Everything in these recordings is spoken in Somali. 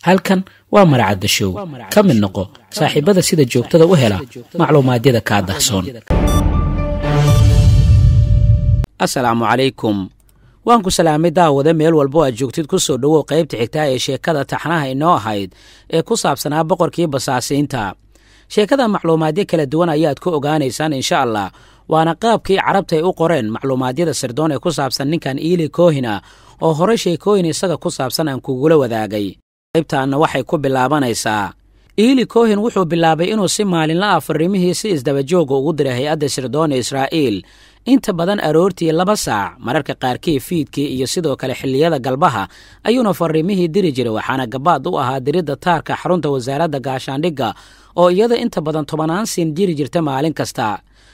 halkan waa Maracadda Show ka mid noqo saaxiibada sida joogtada u hela macluumaadyada ka dahsoon. Assalaamu calaykum. waan ku salaamay daawada meel walba aad joogtid ku soo dhawow qaybta xigta ee sheekada taxnaha inoo ahayd ee ku saabsanaa boqorkii basaasiinta. sheekada macluumaadyo kala duwan ayaad ku ogaanaysaan insha Allah, waana qaabkii carabta ay u qoreen macluumaadyada sirdoon ee ku saabsan ninkan Eli Cohen oo hore sheekooyin isaga ku saabsan aan kugula wadaagay. qaybtaana waxay ku bilaabanaysaa Eli Cohen wuxuu bilaabay inuu si maalinla ah fariimihiisa isdaba jooga ugu diray hay'adda sirdoon ee Israa'iil inta badan aroortii 2 saac, mararka qaarkii fiidkii iyo sidoo kale xilliyada galbaha ayuuna fariimihii diri jiray, waxaana gabaad u ahaa diridda taarka xarunta wasaaradda gaashaandhigga oo iyada inta badan 10 siin jiri jirta maalin kasta.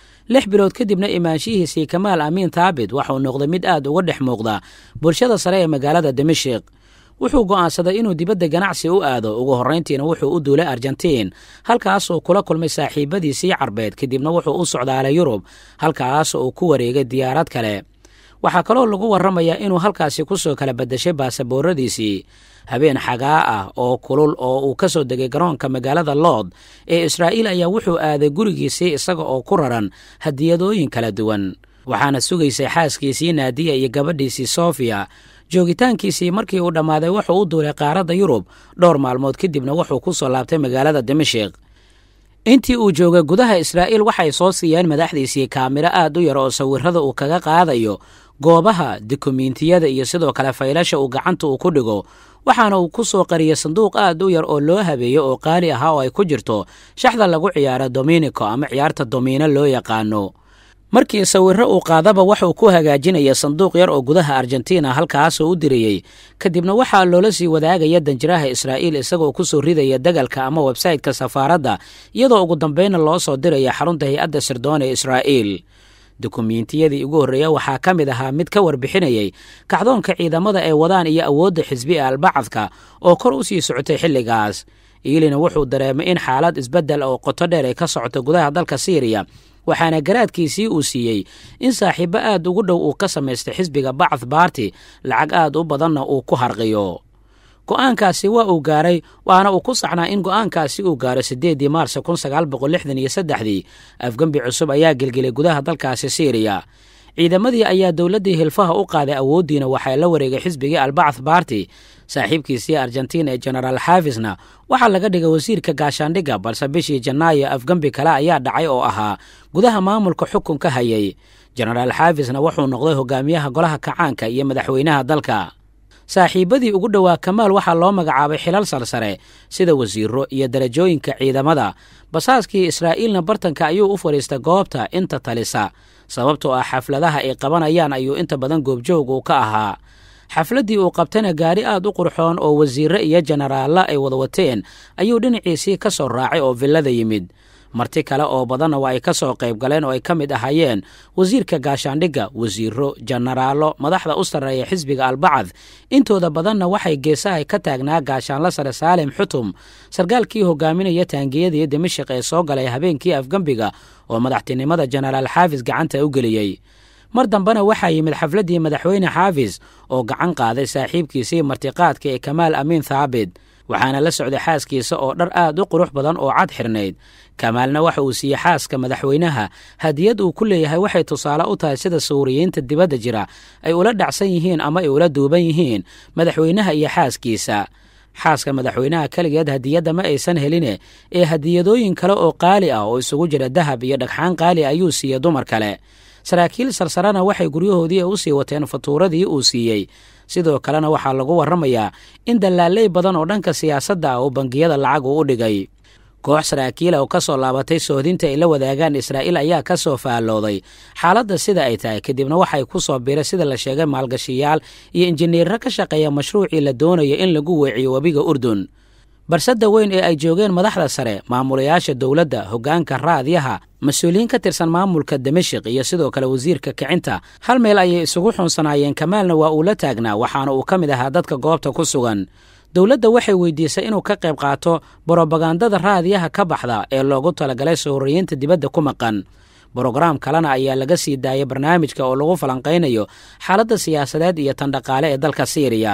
6 bilood kadibna imaanshihiisii Kamaal Amiin Thaabit waxuu noqday mid aad uga dhex muuqda bulshada sare ee magaalada Dimashq. wuxuu go'aansaday inuu dibadda ganacsi u aado. ugu horrayntiina wuxuu u duulay Argentiin, halkaas oo kula kulmay saaxiibadiisii Carbeed, kadibna wuxuu u socdaalay Yurub, halkaas oo ku wareegay diyaarad kale. waxaa kaloo lagu warramayaa inuu halkaasi ku soo kala beddeshay baasabooradiisii. habeen xagaa ah oo kulul oo uu ka soo degay garoonka magaalada Lood ee Israa'iil ayaa wuxuu aaday gurigiisii isaga oo ku raran hadiyadooyin kala duwan. waxaana sugaysay xaaskiisii Naadiya iyo gabadhiisii Sofia. joogitaankiisii markii uu dhammaaday wuxuu u duulay qaaradda Yurub. dhowr maalmood kadibna wuxuu ku soo laabtay magaalada Dimashq. intii uu joogay gudaha Israa'iil waxay soo siiyeen madaxdiisii kaamiro aad u yar oo sawirrada uu kaga qaadayo goobaha, dukumiintiyada iyo sidoo kale faylasha uu gacanta uu ku dhigo. waxaana uu ku soo qariyay sanduuq aad u yar oo loo habeeyo oo qaali ahaa oo ay ku jirto shaxda lagu ciyaaro Dominico ama ciyaarta domiino loo yaqaano. markii sawirro uu qaadaba wuxuu ku hagaajinaya sanduuq yar oo gudaha Argentina halkaas oo u dirayay. kadibna waxaa loola sii wadaagaya danjiraha Israa'iil isagoo ku soo ridaya dagalka ama website-ka safaaradda, iyadoo ugu dambeynna loo soo diraya xarunta hay'adda sirdoon ee Israa'iil. dukumiintiyadii ugu horreeya waxaa ka mid ahaa mid ka warbixinayay kacdoonka ciidamada ee wadaan iyo awoodda xisbiga albacadka oo kor u sii socotay xilligaas. Elina wuxuu dareemay in xaalad isbeddel oo qoto dheer ay ka socoto gudaha dalka Syria, waxaana garaadkiisii uu siiyey in saaxiibo aad ugu dhow uu ka samaystay xisbiga Ba'ath Party, lacag aad u badanna uu ku harqiyo. go'aankaasi waa uu gaaray, waana uu ku saxnaa in go'aankaasi uu gaaro 8 Maarso 1963. afgambi cusub ayaa gelgelay gudaha dalkaasi Syria. ciidamadii ayaa dowladdii hilfaha u qaaday awooddiina waxay la wareegay xisbigii Albacth Party. saaxiibkiisii Argentiin ee General Xaafisna waxaa laga dhigay wasiirka gaashaandhigga, balse bishii Janaayo afgambi kale ayaa dhacay oo ahaa gudaha maamulka xukunka hayay. General Xaafisna wuxuu noqday hogaamiyaha golaha kacaanka iyo madaxweynaha dalka. saaxiibadii ugu dhowaa Kamaal waxaa loo magacaabay xilal sarsare sida wasiiro iyo darajooyinka ciidamada. basaaskii Israa'iilna bartanka ayuu u fariistay goobta inta talisa, sababtoo ah xafladaha ay qabanayaan ayuu inta badan goobjoog uu ka ahaa. xafladdii uu qabtana gaari aad u qurxoon oo wasiirro iyo jenaraalla ay wada wateen ayuu dhinaciisii ka soo raacay oo villada yimid. marti kale oo badanna waa ay ka soo qayb galeen oo ay ka mid ahaayeen wasiirka gaashaandhigga, wasiirro, jenaraallo, madaxda u sarreeya xisbiga Albacad. intooda badanna waxay geesaha ka taagnaa gaashaanla sare Saalim Xutum, sargaalkii hogaaminaya taangiyadii Dimashq ee soo galay habeenkii afgambiga oo madaxtinimada Generaal Xaafis gacanta u geliyey. mar dambena waxaa yimid xafladdii madaxweyne Xaafis oo gacan qaaday saaxiibkiisii martiqaadka ee Kamaal Amiin Thaabit, waxaana la socday xaaskiisa oo dhar aad u qurux badan oo cad xirnayd. Kamaalna waxa uu siiyey xaaska madaxweynaha hadiyad uu ku leeyahay waxay tusaale u tahay sida Suuriyiinta dibadda jira ay ula dhacsan yihiin ama ay ula duuban yihiin madaxweynaha iyo xaaskiisa. xaaska madaxweynaha kaligeed hadiyadda ma aysan heline ee hadiyadooyin kale oo qaali ah oo isugu jira dahab iyo dhagxaan qaali ayuu siiyey dumar kale. saraakiil sarsarana waxay guryahoodii u sii wateen fatuuradii uu siiyey. sidoo kalena waxaa lagu warramayaa in dallaaley badan oo dhanka siyaasadda ah oo bangiyada lacag uu u dhigay. koox saraakiila oo ka soo laabatay soodinta ay la wadaagaan Israa'iil ayaa ka soo faallooday xaaladda sida ay tahay, kadibna waxay ku soo biiray sida la sheegay maalgashiyaal iyo injineerro ka shaqeeya mashruucii la doonayo in lagu weeciyo webiga Urdun. barsadda weyn ee ay joogeen madaxda sare, maamulayaasha dowladda, hoggaanka raadiyaha, mas-uuliyiin ka tirsan maamulka Dimashq iyo sidoo kale wasiirka kicinta, hal meel ayay isugu xunsanaayeen. Kamaalna waa uu la taagnaa, waxaana uu ka mid ahaa dadka goobta ku sugan. dowladda waxay weydiisay inuu ka qayb qaato brobagandada raadiyaha ka baxda ee loogu talagalay Suuriyiinta dibadda ku maqan. brograam kalena ayaa laga sii daayay barnaamijka oo lagu falanqaynayo xaaladda siyaasadeed iyo tan dhaqaale ee dalka Syria.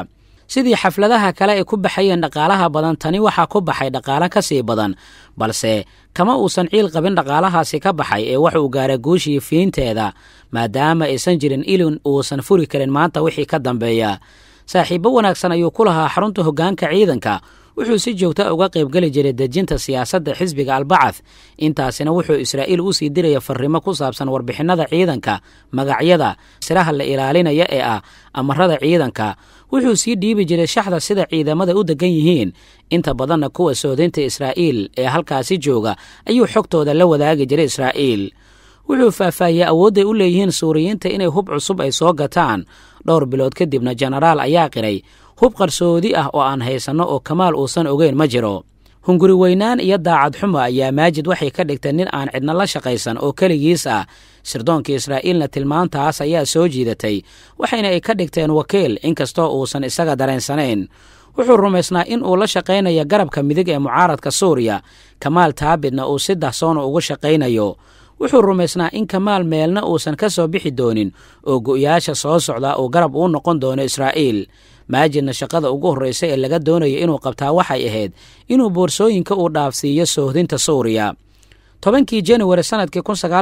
sidii xafladaha kale ay ku baxayeen dhaqaalaha badan tani waxaa ku baxay dhaqaale ka sii badan balse kama uusan ciil qabin dhaqaalahaasi ka baxay ee wax uu gaaray guushii fiinteeda maadaama aysan jirin ilin uusan furi karin maanta wixii ka dambeeya saaxiibbo wanaagsan ayuu ku lahaa xarunta hoggaanka ciidanka wuxuu si joogta uga qaybgeli jiray dejinta siyaasadda xisbiga albacath intaasina wuxuu israa'iil u sii diraya farriimo ku saabsan warbixinnada ciidanka magacyada siraha la ilaalinaya ee ah amarada ciidanka wuxuu sii dhiibi jiray shaxda sida ciidamada u degan yihiin inta badanna kuwa soodinta israa'iil ee halkaasi jooga ayuu xogtooda la wadaagi jiray israa'iil wuxuu faahfaahiyey awoodday u leeyihiin suuriyiinta inay hub cusub ay soo gataan dhowr bilood kadibna jenaraal ayaa qiray hub qarsoodi ah oo aan haysanno oo kamaal uusan ogeyn ma jiro hunguri weynaan iyo daacad xumo ayaa maajid waxay ka dhigteen nin aan cidna la shaqaysan oo keligiis ah sirdoonka israa'iilna tilmaantaas ayaa soo jiidatay waxayna ay ka dhigteen wakiil inkastoo uusan isaga dareensanayn wuxuu rumaysnaa in uu la shaqaynayo garabka midig ee mucaaradka suuriya kamaal taabidna uu si dahsoon ugu shaqaynayo wuxuu rumaysnaa in kamaal meelna uusan ka soo bixi doonin oo go'yaasha soo socdaa uu garab uu noqon doono israa'iil maajidna shaqada ugu horraysa ee laga doonayo inuu qabtaa waxay ahayd inuu boorsooyinka uu dhaafsiiyo soohdinta suuriya 10 January sanadkii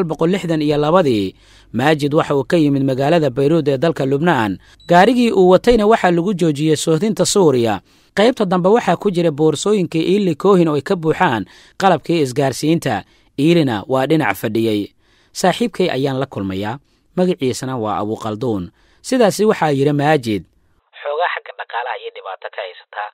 1962 maajid waxa uu ka yimid magaalada Beirut ee dalka Lubnaan gaarigii uu watayna waxa lagu joojiyay soohdinta suuriya qaybta dambe waxa ku jira boorsooyinkii Ili Cohen oo ay ka buuxaan qalabkii isgaarsiinta Ilina waa dhinac fadhiyay saaxiibkay ayaan la kulmayaa magaciisana waa Abu Qalduun sidaas waxa yiri maajid xoogaa xagga dhaqaalaha iyo dhibaato ka haysataa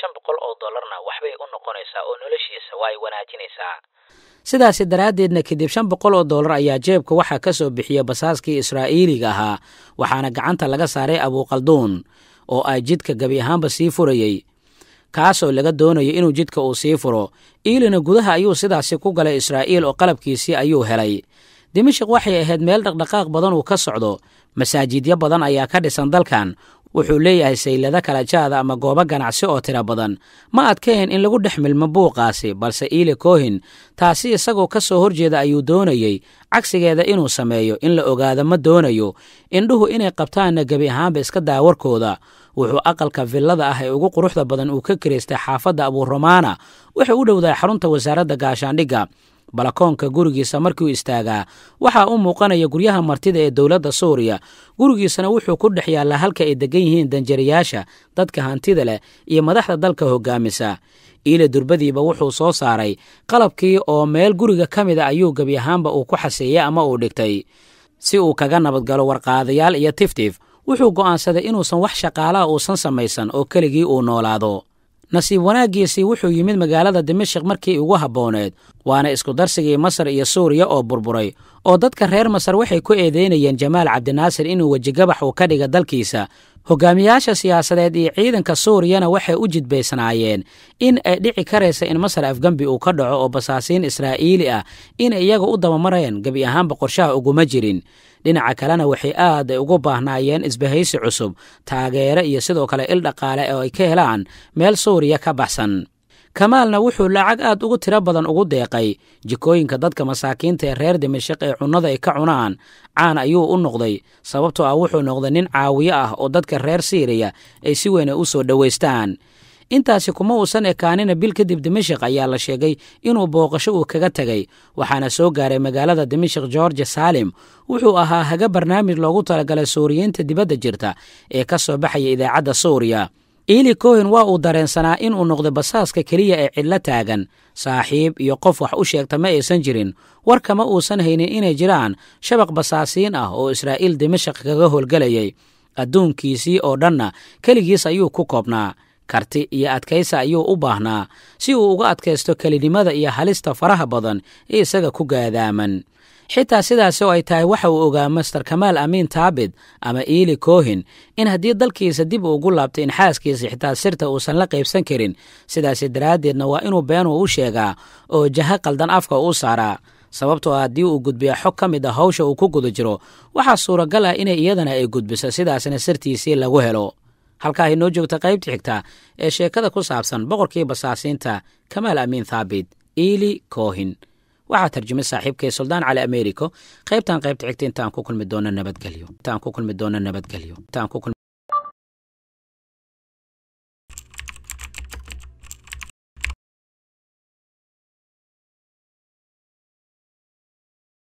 $500 waxbay u noqonaysaa oo noloshiisa way wanaajinaysaa sidaas daraadeedna kadib $500 ayaa jeebka waxa ka soo bixiya basaaskii Israa'iiliga ahaa waxaana gacanta laga saaray Abu Qalduun oo ay jidka gabi ahaanba sii furayay kaasoo laga doonayo inuu jidka uu sii furo Ilina gudaha ayuu sidaasi ku galay Israa'iil oo qalabkiisii ayuu helay Dimashq waxay ahayd meel dhaqdhaqaaq badan uu ka socdo masaajidyo badan ayaa ka dhisan dalkan wuxuu leeyahay saylada kala jaada ama goobo ganacsi oo tira badan ma adkeen in lagu dhexmilmo buuqaasi balse Ili Cohen taasi isagoo ka soo horjeeda ayuu doonayay cagsigeeda inuu sameeyo in la ogaado ma doonayo indhuhu inay qabtaan gabi ahaanba iska daawarkooda wuxuu aqalka villada ah ee ugu quruxda badan uu ka kireystay xaafadda Abu Romana wuxuu u dhowdaa xarunta wasaaradda gaashaandhigga balakoonka gurigiisa markii uu istaagaa waxa uu muuqanaya guryaha martida ee dawladda Suuriya gurigiisana wuxuu ku dhex yaallaa halka ay degan yihiin danjariyaasha dadka hantida leh iyo madaxda dalka hoggaamisa Ili durbadiiba wuxuu soo saaray qalabkii oo meel guriga ka mid ah ayuu gabi ahaanba uu ku xaseeyay ama uu dhigtay si uu kaga nabadgalo warqaadayaal iyo tiftif wuxuu go'aansaday inuusan wax shaqaalaha uusan samaysan oo keligii uu noolaado nasiib wanaagiisii wuxuu yimid magaalada Dimashq markii ugu habooneed waana isku darsigii Masar iyo Suuriya oo burburay oo dadka reer Masar waxay ku eedeynayeen Jamaal Cabdinaasir inuu wajigabax uu ka dhiga dalkiisa hogaamiyaasha siyaasadeed iyo ciidanka Suuriyana waxay u jidbaysanaayeen in ay dhici kareysa in Masar afgambi uu ka dhaco oo basaasiin Israa'iili ah in iyaga u dabamareen gabi ahaanba qorshaha uguma jirin dhinaca kalena waxay aad ugu baahnaayeen isbahaysi cusub taageero iyo sidoo kale il dhaqaale oo ay ka helaan meel Suuriya ka baxsan kamaalna wuxuu lacag aad ugu tiro badan ugu deeqay jikooyinka dadka masaakiinta ee reer Dimashq ee cunada ay ka cunaan caan ayuu u noqday sababtoo ah wuxuu noqday nin caawiye ah oo dadka reer Syria ay si weyn u soo dhaweystaan intaasi kuma uusan ekaanina bil kadib Dimashq ayaa la sheegay inuu booqasho uu kaga tagay waxaana soo gaaray magaalada Dimashq George Salim wuxuu ahaa haga barnaamij loogu talagalay Suuriyiinta dibadda jirta ee ka soo baxay idaacadda Suuriya Ili Cohen waa uu dareensanaa inuu noqdo basaaska kaliya ee cidla taagan saaxiib iyo qof wax u sheegta ma aysan jirin warkama uusan haynin inay jiraan shabaq basaasiin ah oo Israa'iil Dimashq kaga howlgalayay adduunkiisii oo dhanna kaligiis ayuu ku koobnaa karti iyo adkaysi ayuu u baahnaa si uu uga adkaysto kelinimada iyo halista faraha badan ee isaga ku gaadaaman xitaa sidaas oo ay tahay waxa uu ogaa Master Kamaal Amin Taabid ama Ili Cohen in haddii dalkiisa dib ugu laabtay in xaaskiisa xitaa sirta uusan la qaybsan karin sidaas daraadeedna waa inuu been u sheegaa oo jaha qaldan afka u saaraa sababtoo haddii uu gudbiyo xog ka mid ah hawsha uu ku guda jiro waxaa suuragal ah inay iyadana ay gudbiso sidaasna sirtiisii lagu helo halkaa inoo joogta qaybta xigta ee sheekada ku saabsan boqorkii basaasiinta Kamaal Amin Taabid Ili Cohen waxaa tarjumay saaxiibkay Suldaan Cali Americo qaybta xigta intaan ku kulmi doona nabadgelyo